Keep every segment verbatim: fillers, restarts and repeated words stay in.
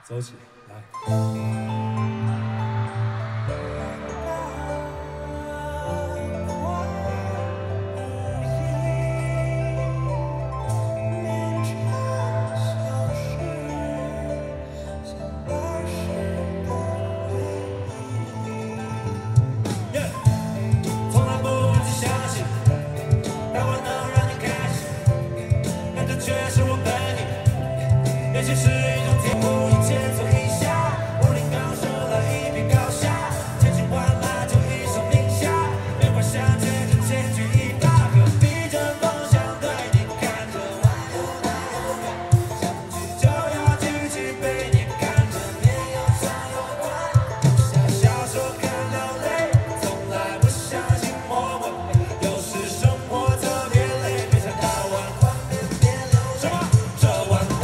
走起来。 其实一种天赋，一切做一下，武林高手了一笔高下，千军万马就一声令下，别幻想借着千钧一发，可逼着方向对你看着弯又大又远，想去就要举起被你看着面又长又宽，不想小说看到累，从来不相信魔鬼，有时生活特别累，别想到碗宽面别流水，这碗大。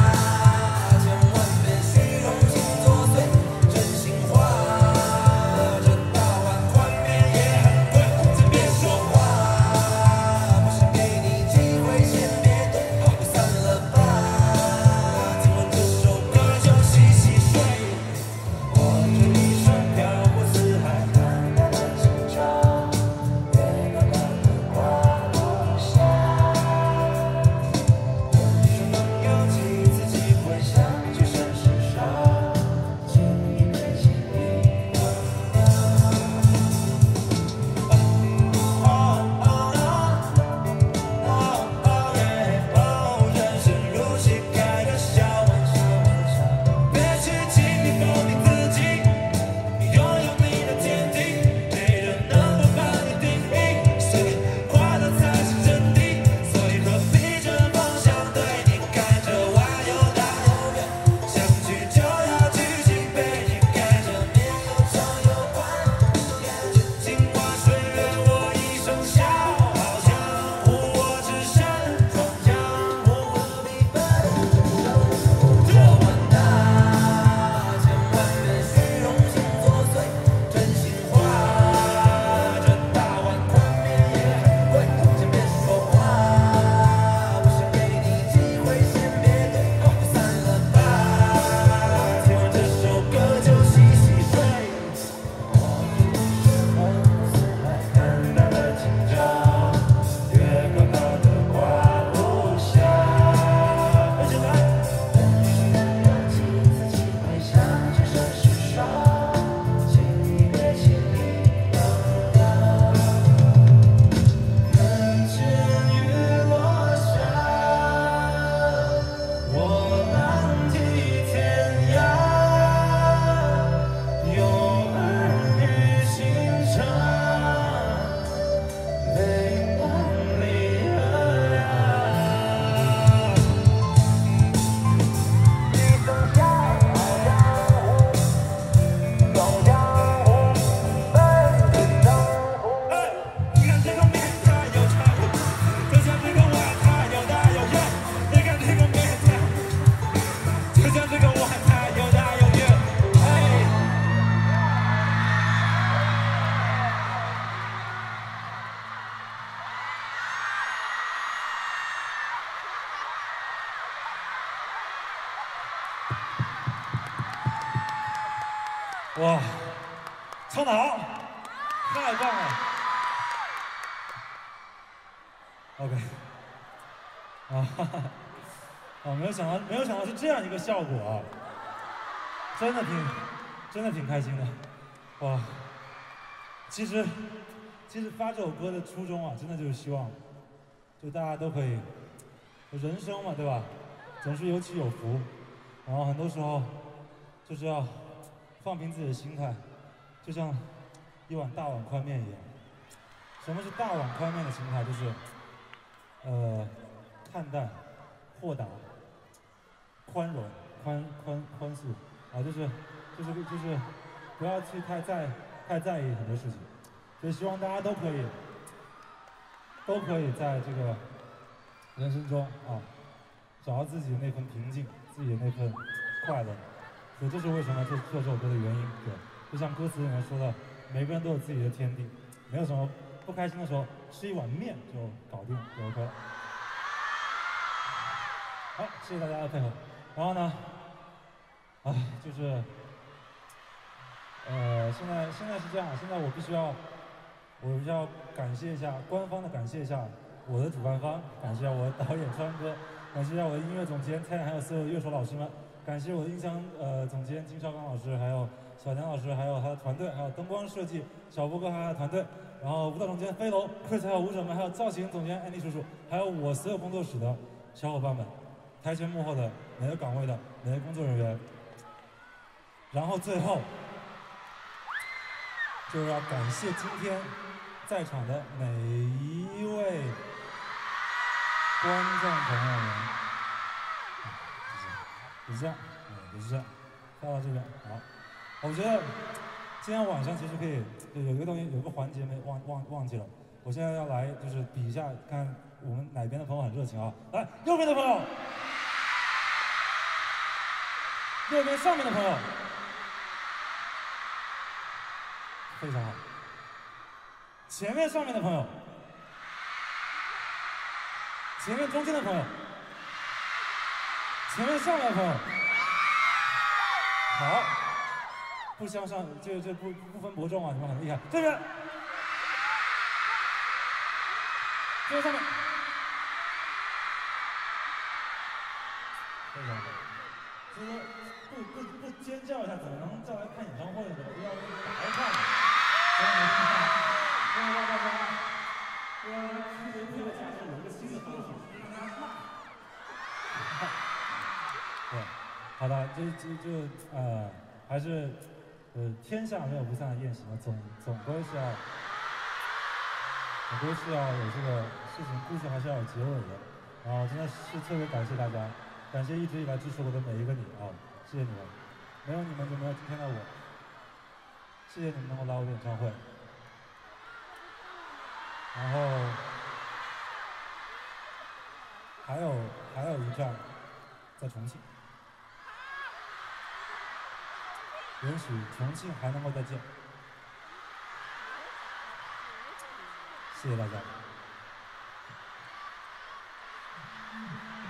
哇，唱得好，太棒了 ！OK， 啊，哈哈，啊，没有想到，没有想到是这样一个效果啊，真的挺，真的挺开心的，哇！其实，其实发这首歌的初衷啊，真的就是希望，就大家都可以，人生嘛，对吧？总是有起有伏，然后很多时候就是要。放平自己的心态，就像一碗大碗宽面一样。什么是大碗宽面的心态？就是，呃，看淡、豁达、宽容、宽宽宽恕啊，就是就是就是不要去太在太在意很多事情。所以希望大家都可以都可以在这个人生中啊，找到自己的那份平静，自己的那份快乐。所以这是为什么做做这首歌的原因，对，就像歌词里面说的，每个人都有自己的天地，没有什么不开心的时候，吃一碗面就搞定，就 OK 了。好，谢谢大家的配合。然后呢， 唉，就是，呃，现在现在是这样，现在我必须要，我必须要感谢一下官方的感谢一下我的主办方，感谢一下我的导演川哥，感谢一下我的音乐总监蔡，还有所有乐手老师们，感谢我的音响呃总监金少刚老师，还有小梁老师，还有他的团队，还有灯光设计小波哥还有他的团队，然后舞蹈总监飞龙 Chris， 还有舞者们，还有造型总监安迪叔叔，还有我所有工作室的小伙伴们，台前幕后的每个岗位的每个工作人员，然后最后就是要感谢今天在场的每一位观众朋友们，也是这样，也是这样，跳到这边好。我觉得今天晚上其实可以有一个东西，有一个环节没忘忘忘记了。我现在要来就是比一下，看我们哪边的朋友很热情啊！来，右边的朋友，右边上面的朋友，非常好。前面上面的朋友，前面中间的朋友，前面上面的朋友，好，不相上，这这不不分伯仲啊，你们很厉害。这边，这边上面，非常好。其实不不不尖叫一下，怎么能叫来看演唱会呢？要打开看。所以我们看，为了让大家，为了让区别对的价值有一个新的方式，让大家骂。对，好的，这这这呃，还是呃天下没有不散的宴席嘛，总总归是要，总归是要有这个事情故事还是要有结尾的。然后真的是特别感谢大家，感谢一直以来支持我的每一个你啊，谢谢你们，没有你们就没有今天的我。谢谢你们能够来我的演唱会，然后还有还有一站在重庆，也许重庆还能够再见。谢谢大家。